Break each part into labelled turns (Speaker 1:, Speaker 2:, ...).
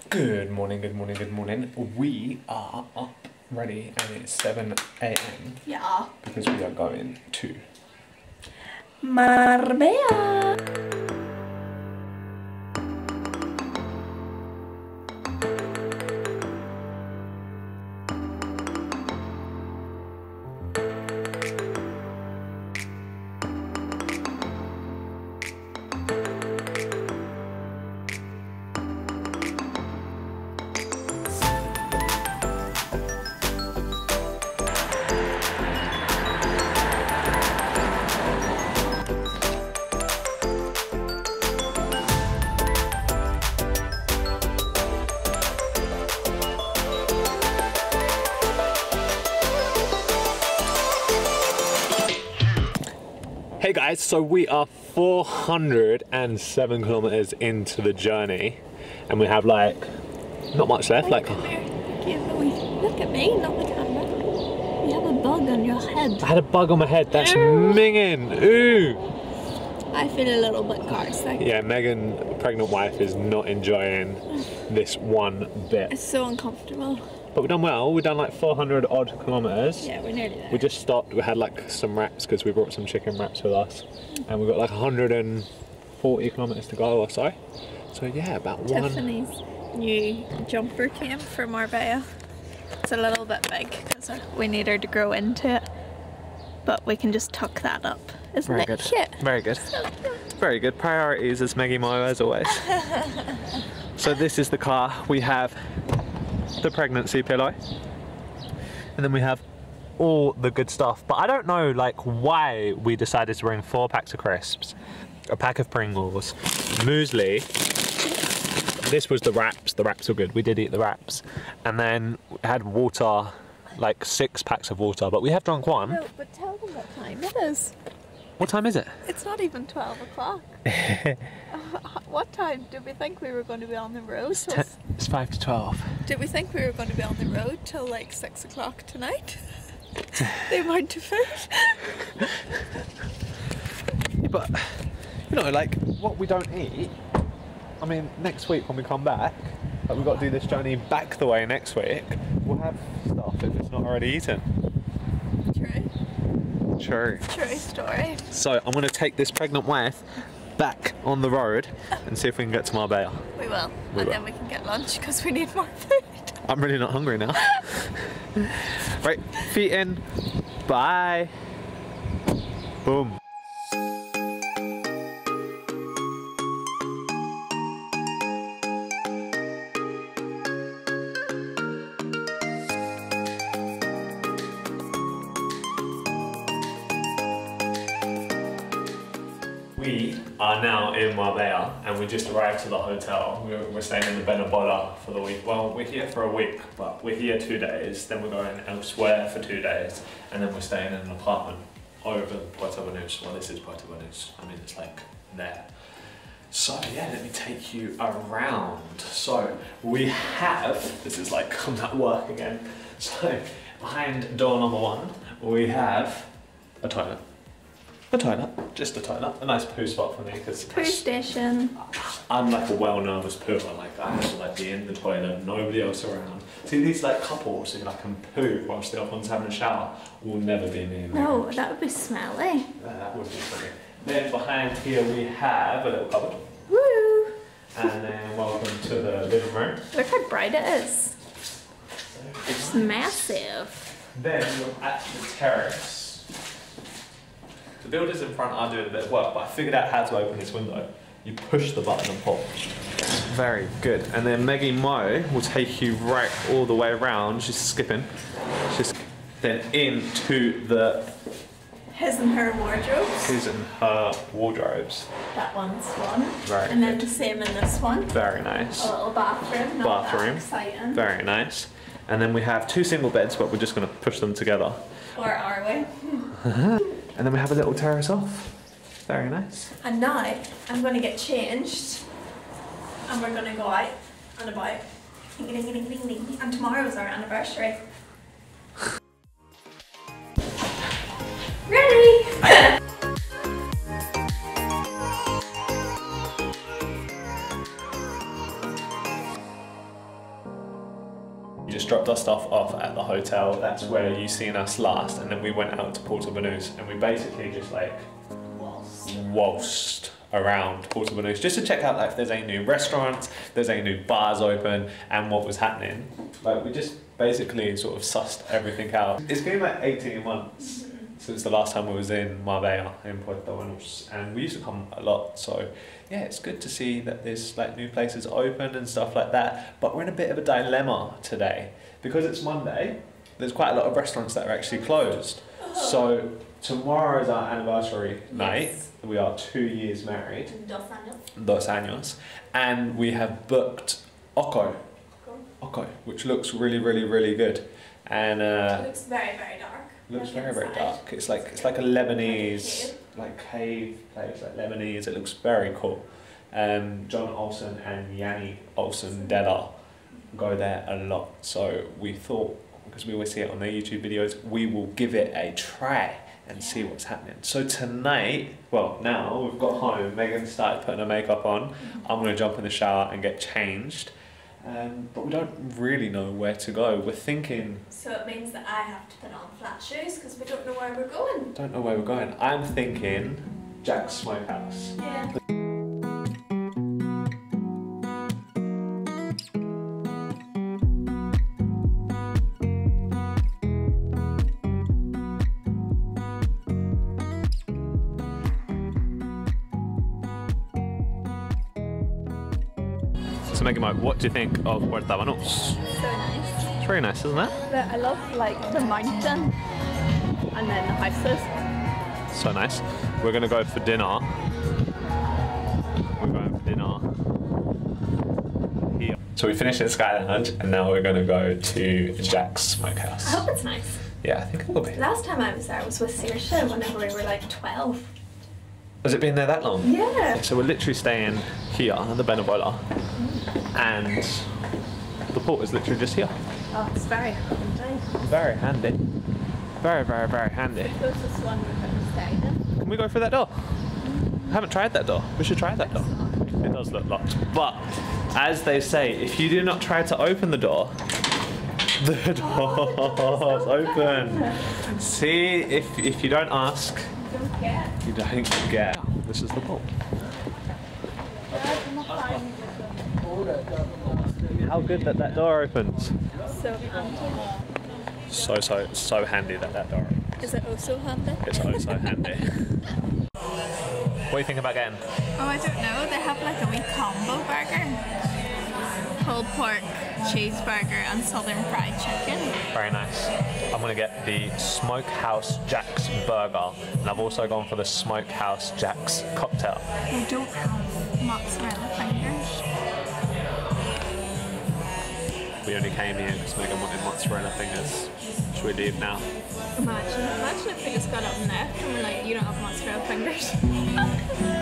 Speaker 1: Good morning, good morning, good morning. We are up, ready, and it's 7 a.m.
Speaker 2: Yeah.
Speaker 1: because we are going to
Speaker 2: Marbella.
Speaker 1: Hey guys, so we are 407 kilometers into the journey and we have like not much left.
Speaker 2: Look at me, not the camera. You have a bug on your head.
Speaker 1: I had a bug on my head. That's minging. Ooh.
Speaker 2: I feel a little bit car sick.
Speaker 1: Yeah, Megan, pregnant wife, is not enjoying this one bit.
Speaker 2: It's so uncomfortable.
Speaker 1: But we've done well. We've done like 400 odd kilometers.
Speaker 2: Yeah, we're nearly there.
Speaker 1: We just stopped. We had like some wraps because we brought some chicken wraps with us, and we've got like 140 kilometers to go or so. So yeah, about
Speaker 2: Tiffany's new jumper came from Marbella. It's a little bit big because we need her to grow into it, but we can just tuck that up. Isn't
Speaker 1: Very
Speaker 2: it
Speaker 1: good.
Speaker 2: cute?
Speaker 1: Very good.
Speaker 2: So cute.
Speaker 1: Very good. Priorities as Maggie Mo as always. So this is the car. We have the pregnancy pillow, and then we have all the good stuff. But I don't know like why we decided to bring 4 packs of crisps, a pack of Pringles, muesli. This was the wraps. The wraps were good. We did eat the wraps, and then we had water, like 6 packs of water. But we have drunk one.
Speaker 2: No, but tell them what time it is.
Speaker 1: What time is it?
Speaker 2: It's not even 12 o'clock. What time did we think we were going to be on the road?
Speaker 1: It's 5 to 12.
Speaker 2: Did we think we were going to be on the road till like 6 o'clock tonight? The amount of food.
Speaker 1: Yeah, but you know, like what we don't eat. I mean, next week when we come back, like we've got to do this journey back the way next week. We'll have stuff if it's not already eaten.
Speaker 2: True.
Speaker 1: True.
Speaker 2: True story.
Speaker 1: So I'm going to take this pregnant wife back on the road and see if we can get to Marbella.
Speaker 2: We will.
Speaker 1: We
Speaker 2: And
Speaker 1: will.
Speaker 2: then we can get lunch because we need more food.
Speaker 1: I'm really not hungry now. Right, feet in. Bye. Boom. We are now in Marbella and we just arrived to the hotel. We're staying in the Benabola for the week. Well, we're here for a week, but we're here 2 days. Then we're going elsewhere for 2 days, and then we're staying in an apartment over Puerto Banús. Well, this is Puerto Banús. I mean, it's like there. So yeah, let me take you around. So we have, this is like, I'm at work again. So behind door number 1, we have a toilet. A toilet, just a toilet. A nice poo spot for me because
Speaker 2: Poo station.
Speaker 1: I'm like a well-nervous pooer. Like I have to like be in the toilet, nobody else around. See these like couples who like can poo whilst the other one's having a shower will never be me.
Speaker 2: No, that would be smelly.
Speaker 1: That would be funny. Then behind here we have a little cupboard.
Speaker 2: Woo!
Speaker 1: And then welcome to the living room.
Speaker 2: Look how bright it is. It's massive.
Speaker 1: Then we're at the terrace. The builders in front are doing a bit of work, but I figured out how to open this window. You push the button and pull. Very good. And then Maggie Mo will take you right all the way around. She's skipping. She's then into the
Speaker 2: His and her wardrobes.
Speaker 1: his and her wardrobes.
Speaker 2: That one's one.
Speaker 1: Very
Speaker 2: And then
Speaker 1: good.
Speaker 2: the same in this one.
Speaker 1: Very nice.
Speaker 2: A little bathroom. Not that
Speaker 1: Bathroom.
Speaker 2: exciting.
Speaker 1: Very nice. And then we have 2 single beds, but we're just going to push them together.
Speaker 2: Or are we?
Speaker 1: And then we have a little terrace off. Very nice.
Speaker 2: And now I'm going to get changed and we're going to go out and about. Ding, ding, ding, ding, ding. And tomorrow's our anniversary. Ready?
Speaker 1: hotel. That's where you seen us last, and then we went out to Puerto Banús, and we basically just like waltzed around Puerto Banús just to check out like if there's any new restaurants, there's any new bars open, and what was happening. Like we just basically sort of sussed everything out. It's been like 18 months since the last time we was in Marbella in Puerto Banús, and we used to come a lot, so yeah, it's good to see that there's like new places open and stuff like that. But we're in a bit of a dilemma today because it's Monday. There's quite a lot of restaurants that are actually closed. So tomorrow is our anniversary night. We are 2 years married. Dos años. And we have booked Oko, which looks really, really, really good. And
Speaker 2: it looks very, very dark.
Speaker 1: Looks very, very dark. It's like a Lebanese cave place, like Lebanese. It looks very cool. John Olsen and Yanni Olsen Della go there a lot. So we thought, because we always see it on their YouTube videos, we will give it a try and see what's happening. So tonight, well now we've got home, Megan started putting her makeup on. I'm gonna jump in the shower and get changed. But we don't really know where to go. We're thinking...
Speaker 2: So it means that I have to put on flat shoes because we don't know where we're going.
Speaker 1: Don't know where we're going. I'm thinking Jack's Smokehouse.
Speaker 2: Yeah.
Speaker 1: So Megan, what do you think of Puerto Banús?
Speaker 2: So nice.
Speaker 1: It's very nice, isn't it?
Speaker 2: I love like the mountain and then the houses.
Speaker 1: So nice. We're gonna go for dinner. We're going for dinner here. So we finished at Sky Lounge and now we're gonna go to Jack's Smokehouse.
Speaker 2: I hope it's nice.
Speaker 1: Yeah, I think it will be.
Speaker 2: Last time I was there was with Saoirse whenever we were like 12.
Speaker 1: Has it been there that long?
Speaker 2: Yeah.
Speaker 1: So we're literally staying here at the Benabola, and the port is literally just here.
Speaker 2: Oh, it's very handy.
Speaker 1: Very handy. Very, very, very handy.
Speaker 2: The closest one we've ever stayed in.
Speaker 1: Can we go through that door? I haven't tried that door. We should try that door. It does look locked. But, as they say, if you do not try to open the door, the door's open. See, if you don't ask, you don't get. This is the port. How good that door opens.
Speaker 2: So handy.
Speaker 1: So handy that door opens.
Speaker 2: Is it also handy?
Speaker 1: It's so handy. What do you think about getting?
Speaker 2: Oh, I don't know. They have like a wee combo burger. Pulled pork, cheeseburger and southern fried chicken.
Speaker 1: Very nice. I'm going to get the Smokehouse Jack's burger, and I've also gone for the Smokehouse Jack's cocktail.
Speaker 2: They don't have mozzarella fingers.
Speaker 1: We only came here because Megan wanted mozzarella fingers. Should we leave now?
Speaker 2: Imagine if they just got up and left and we're like, you don't have mozzarella fingers.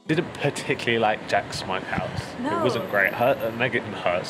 Speaker 1: Didn't particularly like Jack's Smokehouse.
Speaker 2: No.
Speaker 1: It wasn't great. Maggie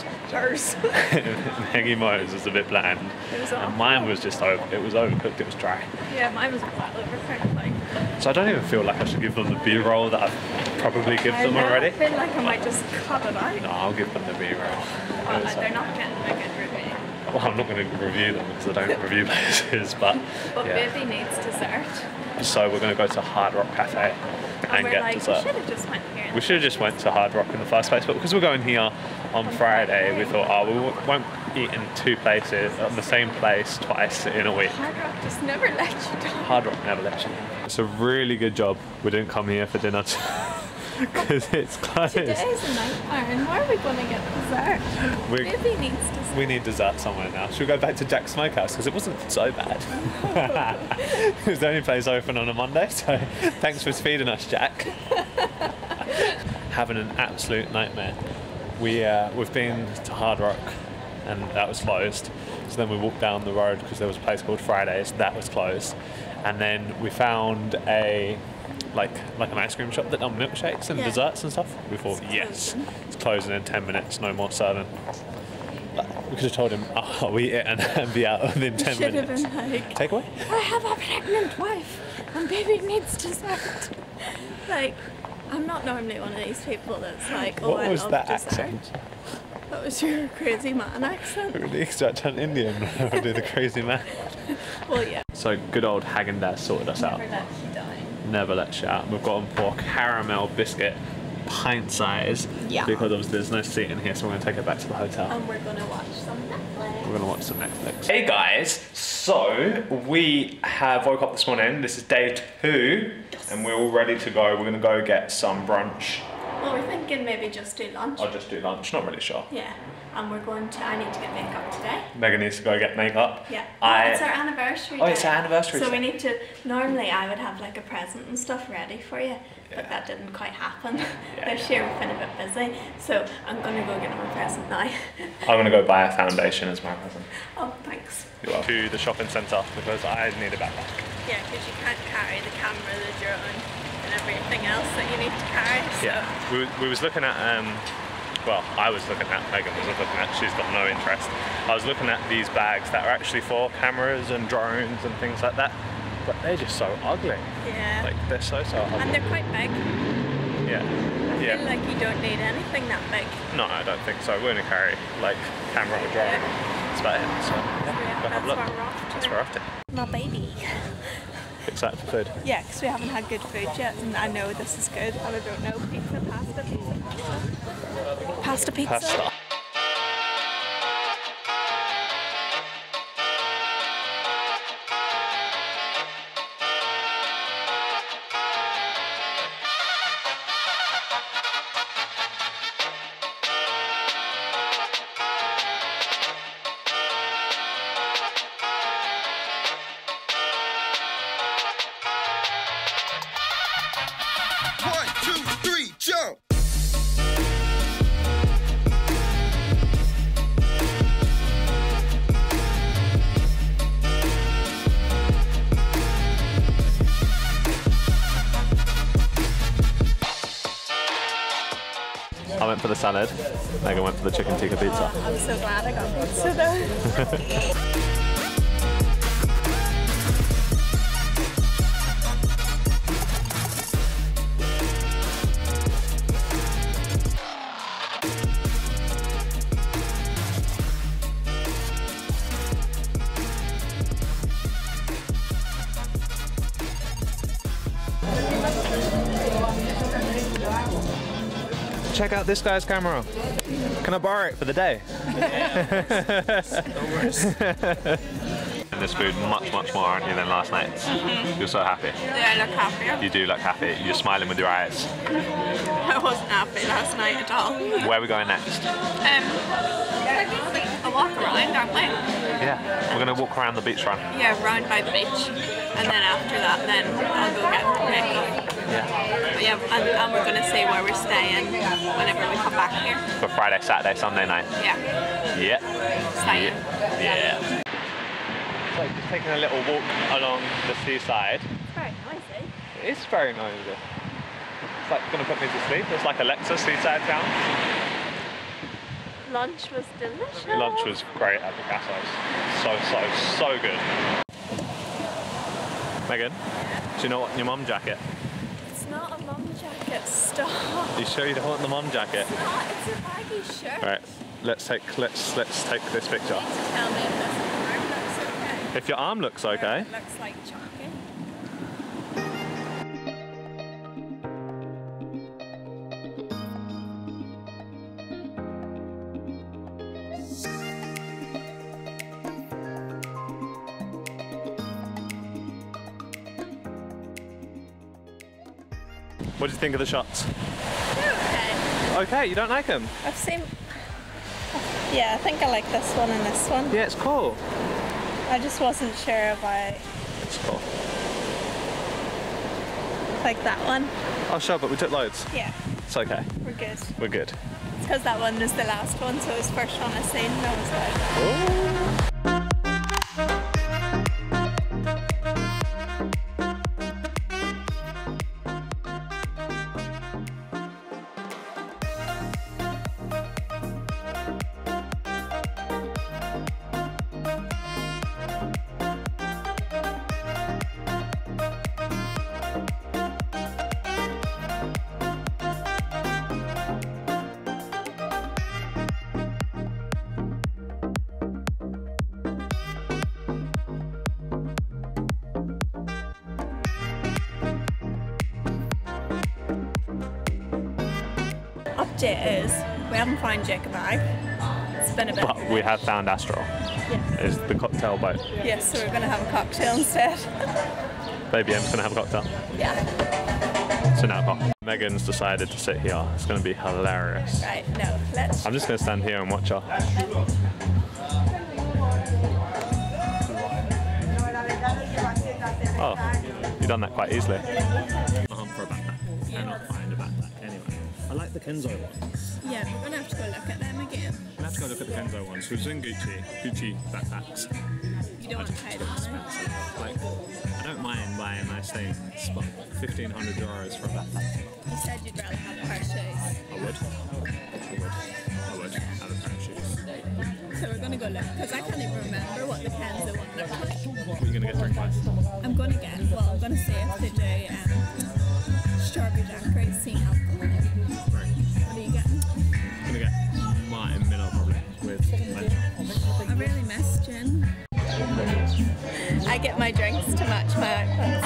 Speaker 1: Mo's was a bit bland.
Speaker 2: It was
Speaker 1: And mine was just it was overcooked, it was dry.
Speaker 2: Yeah, mine was well overcooked. Like.
Speaker 1: So I don't even feel like I should give them the B-roll that I've probably given them already.
Speaker 2: I feel like I might just cut it out.
Speaker 1: No, I'll give them the B-roll.
Speaker 2: Well, they're not getting a good review.
Speaker 1: Well, I'm not going to review them because I don't review places, but yeah.
Speaker 2: Baby needs dessert.
Speaker 1: So we're going to go to Hard Rock Cafe and
Speaker 2: we're
Speaker 1: get
Speaker 2: like,
Speaker 1: dessert.
Speaker 2: We should have just went here.
Speaker 1: We should have just went to Hard Rock in the first place, but because we're going here on Friday, we thought, oh, we won't eat in two places, on the same place twice in a week.
Speaker 2: Hard Rock just never let you down.
Speaker 1: Hard Rock never lets you down. It's a really good job we didn't come here for dinner because it's closed.
Speaker 2: Today's a nightmare, and where are we going to get dessert? Baby needs dessert.
Speaker 1: We need dessert somewhere now. Should we go back to Jack's Smokehouse? Because it wasn't so bad. It was the only place open on a Monday, so thanks for feeding us, Jack. Having an absolute nightmare. We've been to Hard Rock and that was closed. So then we walked down the road because there was a place called Fridays, that was closed. And then we found a like an ice cream shop that done milkshakes and desserts and stuff. We thought, yes, it's closing in 10 minutes, no more serving. We could have told him, oh, we eat it and be out within 10 minutes. Should have been like, takeaway?
Speaker 2: I have a pregnant wife and baby needs dessert. Like, I'm not normally one of these people that's like, oh,
Speaker 1: what was
Speaker 2: I love
Speaker 1: that
Speaker 2: dessert.
Speaker 1: accent?
Speaker 2: That was your crazy man accent.
Speaker 1: Really? Because I turned Indian when I did the crazy man.
Speaker 2: Well, yeah.
Speaker 1: So good old Häagen-Dazs sorted us out.
Speaker 2: Never let you down.
Speaker 1: Never let you out. We've got them for caramel biscuit, pint size.
Speaker 2: Yeah.
Speaker 1: Because obviously there's no seat in here, so we're going to take it back to the hotel.
Speaker 2: And we're going to watch some Netflix.
Speaker 1: We're going to watch some Netflix. Hey guys, so we have woke up this morning. This is day 2, and we're all ready to go. We're going to go get some brunch.
Speaker 2: Well, we're thinking maybe just do lunch.
Speaker 1: I'll just do lunch, not really sure.
Speaker 2: Yeah. And we're going to, I need to get makeup today.
Speaker 1: Megan needs to go get makeup.
Speaker 2: Yeah. It's our anniversary day.
Speaker 1: Oh, it's our anniversary
Speaker 2: So
Speaker 1: day.
Speaker 2: we need to, normally I would have like a present and stuff ready for you, but that didn't quite happen. This year we've been a bit busy, so I'm going to go get my present now.
Speaker 1: I'm going to go buy a foundation as my present.
Speaker 2: Oh, thanks.
Speaker 1: You're welcome. To the shopping centre because I need a backpack.
Speaker 2: Yeah, because you can't carry the camera, the drone, and everything else that you need to carry. So.
Speaker 1: Yeah, we was looking at, well, I was looking at, Megan wasn't looking at, she's got no interest. I was looking at these bags that are actually for cameras and drones and things like that, but they're just so ugly.
Speaker 2: Yeah.
Speaker 1: Like, they're so ugly.
Speaker 2: And they're quite big.
Speaker 1: Yeah.
Speaker 2: I feel like you don't need anything that big.
Speaker 1: No, I don't think so. We're going to carry, like, camera or drone. That's about it. So, yeah, go have a look. That's where we're off to.
Speaker 2: My baby.
Speaker 1: Excited for food?
Speaker 2: Yeah, because we haven't had good food yet, and I know this is good, and I don't know. Pizza, pasta, pizza. Pasta, pizza.
Speaker 1: Pasta. I went for the salad, Megan went for the chicken tikka pizza.
Speaker 2: I'm so glad I got pizza though.
Speaker 1: Check out this guy's camera. Can I borrow it for the day?
Speaker 2: No worries.
Speaker 1: And this food much more aren't you than last night's. You're so happy.
Speaker 2: Do I look happy?
Speaker 1: You do look happy. You're smiling with your eyes.
Speaker 2: I wasn't happy last night at all.
Speaker 1: Where are we going next?
Speaker 2: A walk around, aren't we?
Speaker 1: Yeah, we're going to walk around the beach front.
Speaker 2: Yeah, round by the beach. And then after that, then I'll go get makeup.
Speaker 1: Yeah.
Speaker 2: But yeah, and we're going to say where we're staying whenever we come back here.
Speaker 1: For Friday, Saturday, Sunday night.
Speaker 2: Yeah.
Speaker 1: Yeah.
Speaker 2: Staying.
Speaker 1: Yeah. So just taking a little walk along the seaside.
Speaker 2: It's very noisy.
Speaker 1: It is very noisy. like going to put me to sleep. It's like Alexa, seaside town.
Speaker 2: Lunch was delicious.
Speaker 1: Lunch was great at Picasso's. So good. Megan, do you know what your mum jacket?
Speaker 2: It's not a mum jacket. Stop.
Speaker 1: You sure you don't want the mum jacket?
Speaker 2: It's not. It's a baggy shirt.
Speaker 1: All right, let's take this picture.
Speaker 2: You need to tell me if this arm looks okay.
Speaker 1: If your arm looks okay.
Speaker 2: It looks like chalky.
Speaker 1: What do you think of the shots?
Speaker 2: They're okay.
Speaker 1: Okay, you don't like them?
Speaker 2: I've seen. Yeah, I think I like this one and this one.
Speaker 1: Yeah, it's cool.
Speaker 2: I just wasn't sure if I
Speaker 1: It's cool.
Speaker 2: like that one.
Speaker 1: Oh, sure, but we took loads.
Speaker 2: Yeah,
Speaker 1: It's okay.
Speaker 2: we're good.
Speaker 1: We're good.
Speaker 2: It's because that one was the last one, so it was first one I seen, and I was like, update is we haven't found Jake a bag. It's been a bit.
Speaker 1: But we have found Astral.
Speaker 2: Yeah.
Speaker 1: It's the cocktail boat.
Speaker 2: Yes, so we're going to have a cocktail instead.
Speaker 1: Baby M's gonna have a cocktail.
Speaker 2: Yeah.
Speaker 1: So now cocktail. Megan's decided to sit here. It's gonna be hilarious.
Speaker 2: Right, no, let's.
Speaker 1: I'm just gonna stand here and watch her. Oh, you've done that quite easily. For a backpack. Cannot find a backpack anyway. I like the Kenzo ones.
Speaker 2: Yeah, we're going to have to go look at them again.
Speaker 1: Let's go look at the Kenzo ones. Who's in Gucci backpacks.
Speaker 2: You don't want to pay the money.
Speaker 1: Like, I don't mind buying nice things, but 1,500 euros for a backpack.
Speaker 2: You said you'd rather have a pair of shoes.
Speaker 1: I would have a pair of shoes.
Speaker 2: So we're going to go look, because I can't even remember what the Kenzo one looked like.
Speaker 1: What are you going to get drink-wise?
Speaker 2: I'm going to see if they do strawberry daiquiri, see alcohol. What are you getting?
Speaker 1: I'm going to get Martin Miller probably, with lemon.
Speaker 2: I really miss gin. I get my drinks to match my outfits.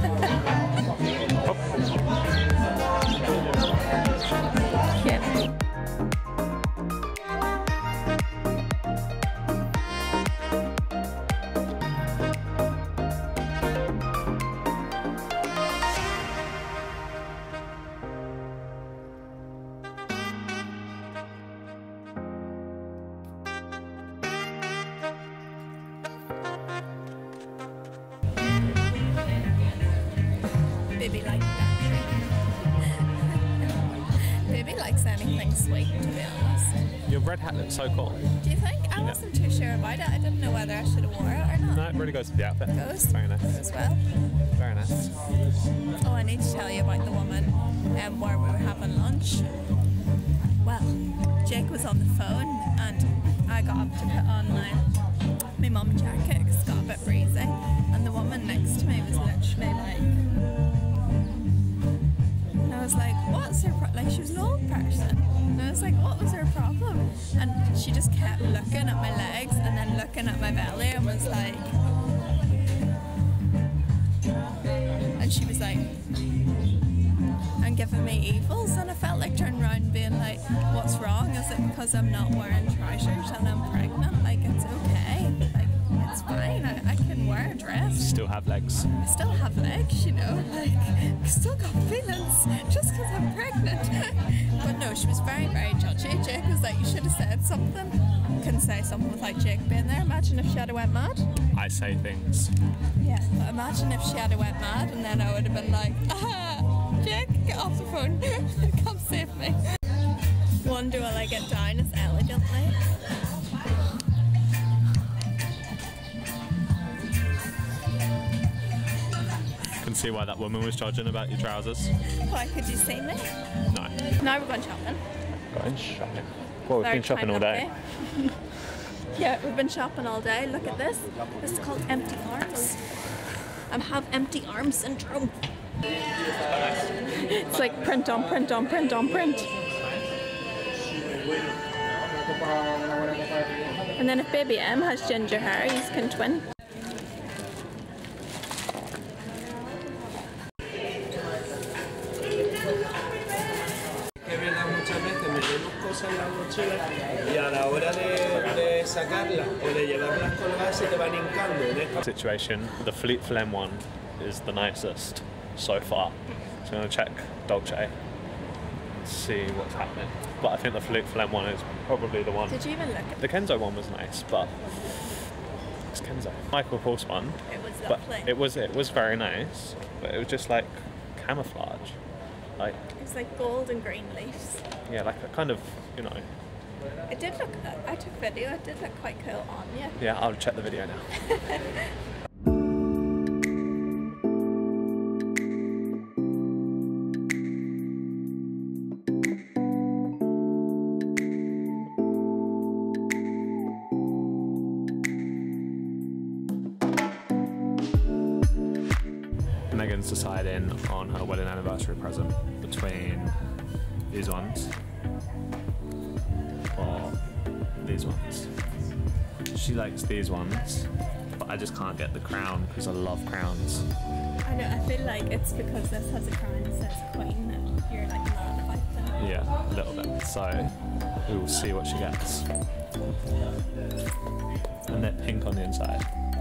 Speaker 2: Yeah. Baby likes that. Baby likes anything sweet, to be honest.
Speaker 1: Your red hat looks so cool.
Speaker 2: Do you think? I wasn't too sure about it. I didn't know whether I should have wore it or not.
Speaker 1: No, it really goes with the outfit.
Speaker 2: Goes?
Speaker 1: Very nice.
Speaker 2: As well.
Speaker 1: Very nice.
Speaker 2: Oh, I need to tell you about the woman where we were having lunch. Well, Jake was on the phone and I got up to put on my mum jacket because it got a bit breezy, and the woman next to me was literally like, and I was like, what's her like she was an old person, and I was like, what was her problem? And she just kept looking at my legs and then looking at my belly and was like, and she was like, and giving me evils, and I felt like turning around and being like, what's wrong? Is it because I'm not wearing trousers and I'm pregnant? Like, it's okay. Like, it's fine. I can wear a dress.
Speaker 1: Still have legs.
Speaker 2: I still have legs, you know. Like, I still got feelings just because I'm pregnant. But no, she was very, very judgy. Jake was like, you should have said something. Couldn't say something without Jake being there. Imagine if she had went mad.
Speaker 1: I say things.
Speaker 2: Yeah, but imagine if she had went mad and then I would have been like, ah, Jake, get off the phone. Come save me. Wonder will I get down as elegantly.
Speaker 1: see why that woman was judging about your trousers.
Speaker 2: Why, could you see me?
Speaker 1: No.
Speaker 2: Now we're going shopping.
Speaker 1: Going shopping. Well, we've
Speaker 2: Very
Speaker 1: been shopping all day.
Speaker 2: lucky. Yeah, we've been shopping all day. Look at this. This is called empty arms. I have empty arm syndrome. It's like print on print on print on print. And then if baby M has ginger hair, you can twin.
Speaker 3: Muchas veces metemos cosas en la mochila y a la hora de sacarlas o de llevarlas colgadas se te van hincando.
Speaker 1: Situation, the Fleet Phlegm one is the nicest so far. So I'm going to check Dolce and see what's happening. But I think the Fleet Phlegm one is probably the one.
Speaker 2: Did you even look at
Speaker 1: The Kenzo one was nice, but it's Kenzo. Michael Kors one,
Speaker 2: it? Was
Speaker 1: but
Speaker 2: lovely.
Speaker 1: it was very nice, but it was just like camouflage. Like,
Speaker 2: It was like gold and green leaves.
Speaker 1: yeah, like a kind of, you know.
Speaker 2: It did look, I took video, it did look quite cool on you.
Speaker 1: Yeah, I'll check the video now. Megan's deciding on her wedding anniversary present between these ones or these ones. She likes these ones, but I just can't get the crown because I love crowns.
Speaker 2: I know, I feel like it's because this has a crown that says Queen that you're like mad about them.
Speaker 1: Yeah, a little bit. So we will see what she gets. And they're pink on the inside.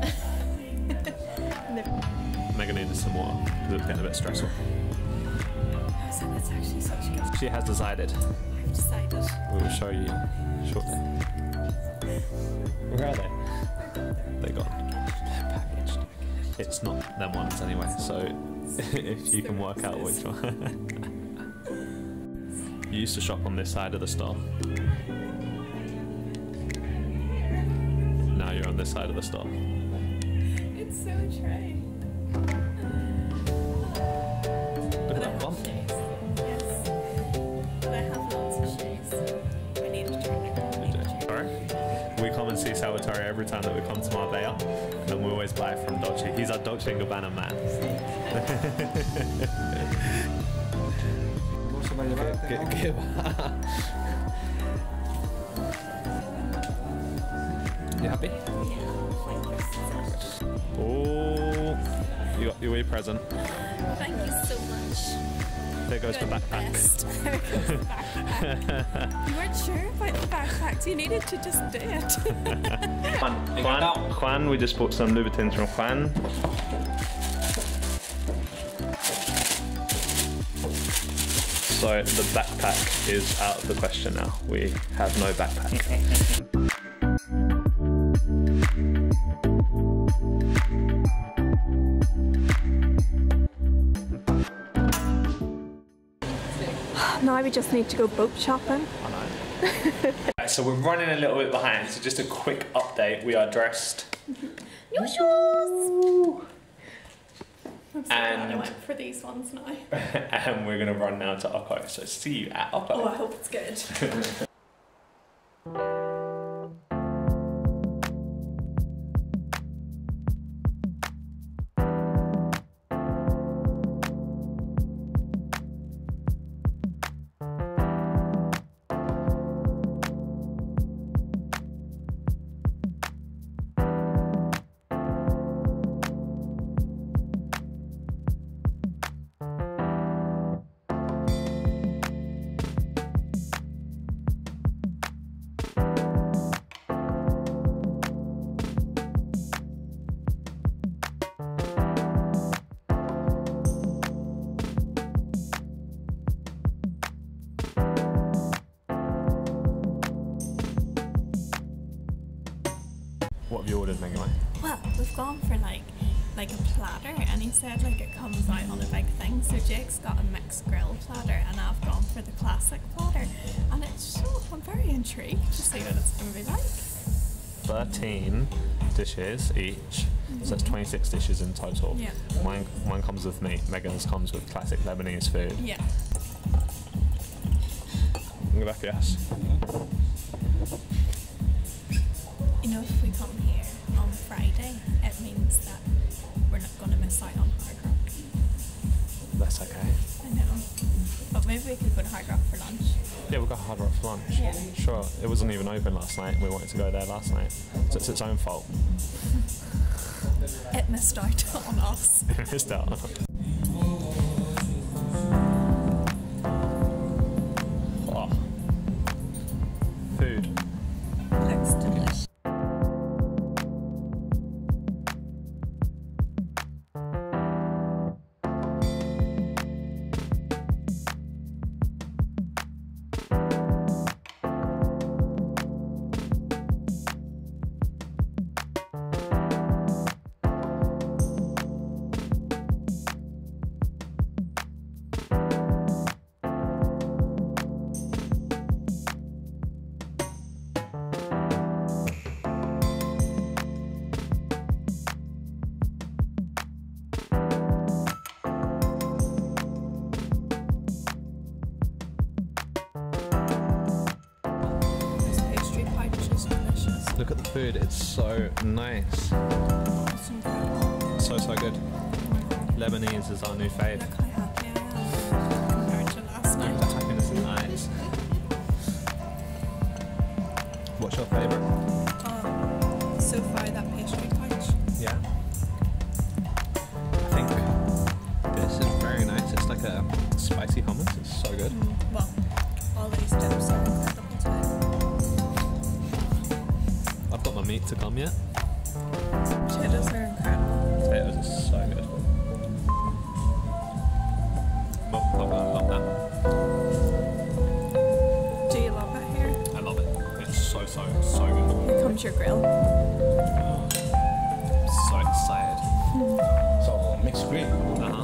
Speaker 1: Megan needed some water because it was getting a bit stressful.
Speaker 2: So that's actually such good.
Speaker 1: She has decided.
Speaker 2: I've decided.
Speaker 1: We will show you shortly. Where are they? They're gone. They're packaged. It's not them ones anyway, so if you can work out which one. You used to shop on this side of the store. Now you're on this side of the store.
Speaker 2: It's so true.
Speaker 1: Look at that bump.
Speaker 2: Yes. But I have lots of shoes. I need to try it.
Speaker 1: Alright. We come and see Salvatore every time that we come to Marbella, and we always buy from Dolce. He's our Dolce & Gabbana man. ¿Qué va? You happy? Oh, you got your wee present.
Speaker 2: Thank you so much.
Speaker 1: There goes the backpack.
Speaker 2: Best. There goes the backpack. You weren't sure about the backpack, so you needed to just do it.
Speaker 1: Juan, we just bought some Louboutins from Juan. So the backpack is out of the question now. We have no backpack.
Speaker 2: Now we just need to go boat shopping.
Speaker 1: So we're running a little bit behind, so just a quick update. We are dressed.
Speaker 2: New shoes! I'm so glad I
Speaker 1: And-
Speaker 2: went for these ones now.
Speaker 1: And we're gonna run now to Okko. So see you at Okko.
Speaker 2: Oh, I hope it's good.
Speaker 1: What have you ordered, Megan?
Speaker 2: Well, we've gone for like a platter, and he said like it comes out on a big thing. So Jake's got a mixed grill platter, and I've gone for the classic platter. And it's so, I'm very intrigued to see what it's going to be like.
Speaker 1: 13 dishes each. So it's 26 dishes in total.
Speaker 2: Yeah.
Speaker 1: Mine comes with meat. Megan's comes with classic Lebanese food.
Speaker 2: Yeah.
Speaker 1: Gracias.
Speaker 2: You know, if we come here on Friday, it means that we're not going to miss out on Hard Rock.
Speaker 1: That's okay.
Speaker 2: I know. But maybe we could go to Hard Rock for lunch.
Speaker 1: Yeah, we'll go Hard Rock for lunch.
Speaker 2: Yeah.
Speaker 1: Sure. It wasn't even open last night. We wanted to go there last night. So it's its own fault.
Speaker 2: It missed out on us.
Speaker 1: It missed out on us. Oh. Food.
Speaker 2: Looks delicious.
Speaker 1: Look at the food, it's so nice.
Speaker 2: It's incredible.
Speaker 1: So good. Lebanese is our new fave.
Speaker 2: Look how happy I am compared to last night.
Speaker 1: The happiness in eyes. What's your favourite?
Speaker 2: So far, that pastry pouch.
Speaker 1: Yeah. I think this is very nice. It's like a spicy hummus. It's so good.
Speaker 2: Well, all these dips are incredible too.
Speaker 1: I've got my meat to come yet.
Speaker 2: Potatoes are incredible.
Speaker 1: Potatoes are so good. Pop that.
Speaker 2: Do you love it here?
Speaker 1: I love it. It's so good.
Speaker 2: Here comes your grill.
Speaker 1: So excited.
Speaker 4: So mixed grill.
Speaker 1: Uh-huh.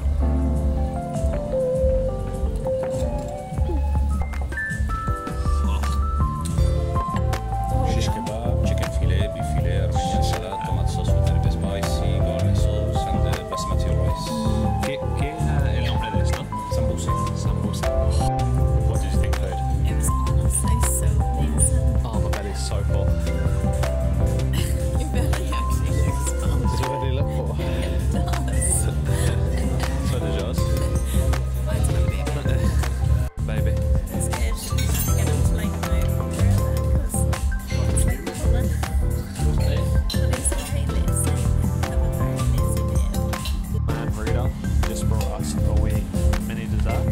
Speaker 4: Shish kebab, chicken filet, beef filet, Armenian salad, tomato sauce with herb spicy, garlic sauce, and basmati rice.
Speaker 1: ¿Qué es el nombre de esto?
Speaker 4: Sambusa.
Speaker 1: Sambusa. What did you think, food?
Speaker 2: It was honestly so amazing.
Speaker 1: Oh, my belly's so full.
Speaker 2: Your belly actually looks full.
Speaker 1: Does your belly look full?
Speaker 2: It does.
Speaker 1: So does yours.
Speaker 2: Mine's my baby.
Speaker 1: Baby.
Speaker 2: It's good. I'm gonna like my grill because it's like pulling. But it's very lazy. I'm a very lazy babe.
Speaker 1: Man Rita just brought us a wee mini dessert.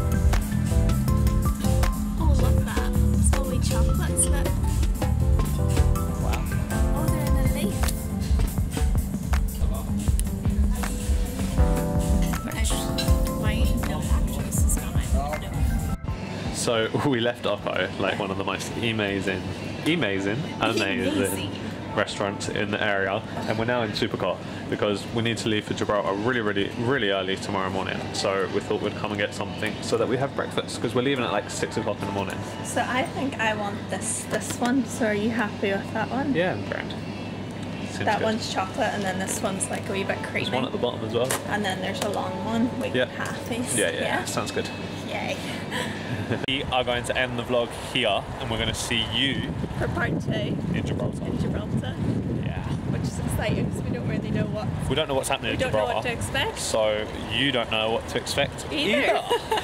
Speaker 2: Oh, look at that. It's all wee chocolates, look.
Speaker 1: Wow.
Speaker 2: Oh, they're in a leaf. My lactose is gone. No.
Speaker 1: So we left Oppo, like one of the most amazing restaurants in the area, and we're now in Supercar because we need to leave for Gibraltar really early tomorrow morning. So we thought we'd come and get something so that we have breakfast because we're leaving at like 6 o'clock in the morning.
Speaker 2: So I think I want this one. So are you happy with that one?
Speaker 1: Yeah, grand. Seems
Speaker 2: That
Speaker 1: good.
Speaker 2: one's chocolate, and then this one's like a wee bit creamy.
Speaker 1: There's one at the bottom as well.
Speaker 2: And then there's a long one with
Speaker 1: Yeah.
Speaker 2: halfies.
Speaker 1: Yeah, sounds good.
Speaker 2: Yay.
Speaker 1: We are going to end the vlog here, and we're going to see you
Speaker 2: For part 2
Speaker 1: in Gibraltar.
Speaker 2: in Gibraltar,
Speaker 1: Yeah.
Speaker 2: which is exciting because we don't really know what.
Speaker 1: We don't know what's happening
Speaker 2: We
Speaker 1: in
Speaker 2: don't know
Speaker 1: Gibraltar.
Speaker 2: what to expect.
Speaker 1: So you don't know what to expect
Speaker 2: Either.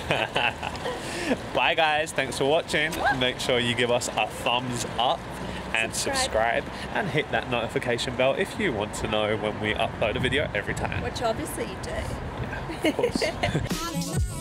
Speaker 1: Bye guys, thanks for watching. Make sure you give us a thumbs up and subscribe and hit that notification bell if you want to know when we upload a video every time.
Speaker 2: Which obviously you do.
Speaker 1: Yeah, of course.